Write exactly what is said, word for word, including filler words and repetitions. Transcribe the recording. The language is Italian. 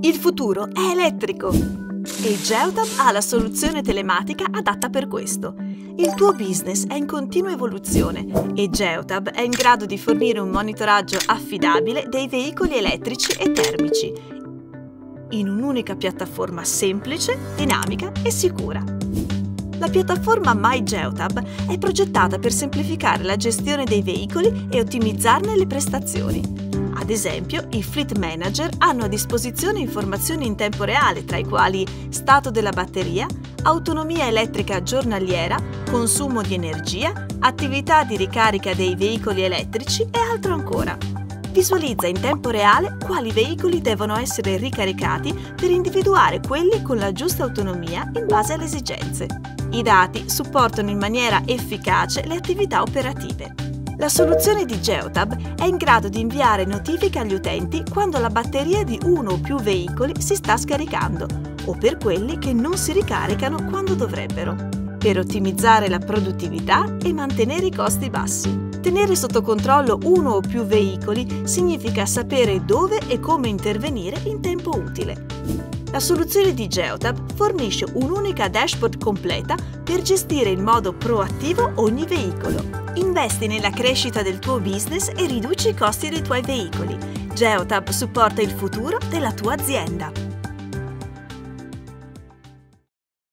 Il futuro è elettrico e Geotab ha la soluzione telematica adatta per questo. Il tuo business è in continua evoluzione e Geotab è in grado di fornire un monitoraggio affidabile dei veicoli elettrici e termici in un'unica piattaforma semplice, dinamica e sicura. La piattaforma MyGeotab è progettata per semplificare la gestione dei veicoli e ottimizzarne le prestazioni. Ad esempio, i Fleet Manager hanno a disposizione informazioni in tempo reale, tra i quali stato della batteria, autonomia elettrica giornaliera, consumo di energia, attività di ricarica dei veicoli elettrici e altro ancora. Visualizza in tempo reale quali veicoli devono essere ricaricati per individuare quelli con la giusta autonomia in base alle esigenze. I dati supportano in maniera efficace le attività operative. La soluzione di Geotab è in grado di inviare notifiche agli utenti quando la batteria di uno o più veicoli si sta scaricando o per quelli che non si ricaricano quando dovrebbero, per ottimizzare la produttività e mantenere i costi bassi. Tenere sotto controllo uno o più veicoli significa sapere dove e come intervenire in tempo utile. La soluzione di Geotab fornisce un'unica dashboard completa per gestire in modo proattivo ogni veicolo. Investi nella crescita del tuo business e riduci i costi dei tuoi veicoli. Geotab supporta il futuro della tua azienda.